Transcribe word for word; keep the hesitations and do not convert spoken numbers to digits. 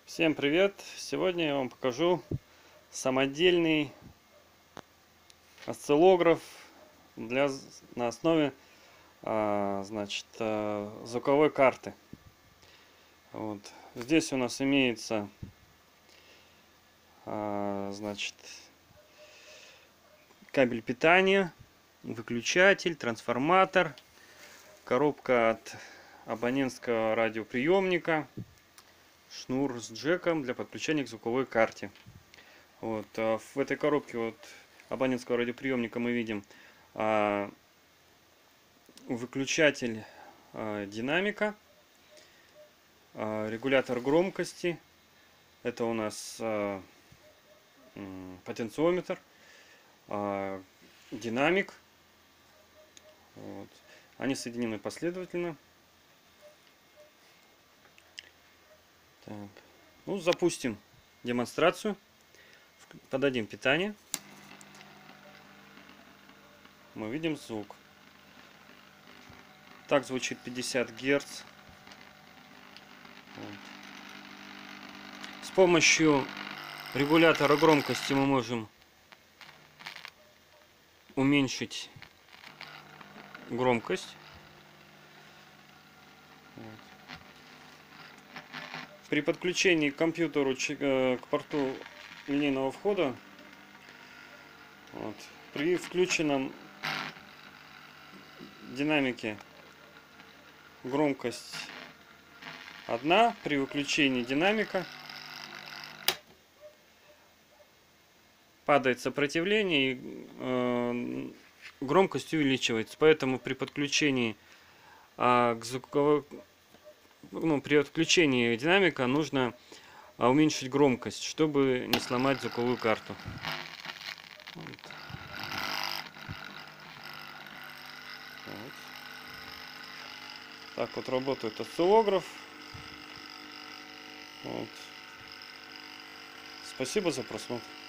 Всем привет! Сегодня я вам покажу самодельный осциллограф для, на основе а, значит, а, звуковой карты. Вот. Здесь у нас имеется а, значит, кабель питания, выключатель, трансформатор, коробка от абонентского радиоприемника, шнур с джеком для подключения к звуковой карте. Вот, а в этой коробке вот абонентского радиоприемника мы видим а, выключатель а, динамика, а, регулятор громкости, это у нас а, потенциометр, а, динамик. Вот. Они соединены последовательно. Так. Ну, запустим демонстрацию. Подадим питание. Мы видим звук. Так звучит пятьдесят герц. Вот. С помощью регулятора громкости мы можем уменьшить громкость. Вот. При подключении к компьютеру к порту линейного входа, вот, при включенном динамике громкость одна, при выключении динамика падает сопротивление и э, громкость увеличивается. Поэтому при подключении э, к звуковой, ну, при отключении динамика нужно э, уменьшить громкость, чтобы не сломать звуковую карту. Вот. Вот. Так вот работает осциллограф. Вот. Спасибо за просмотр.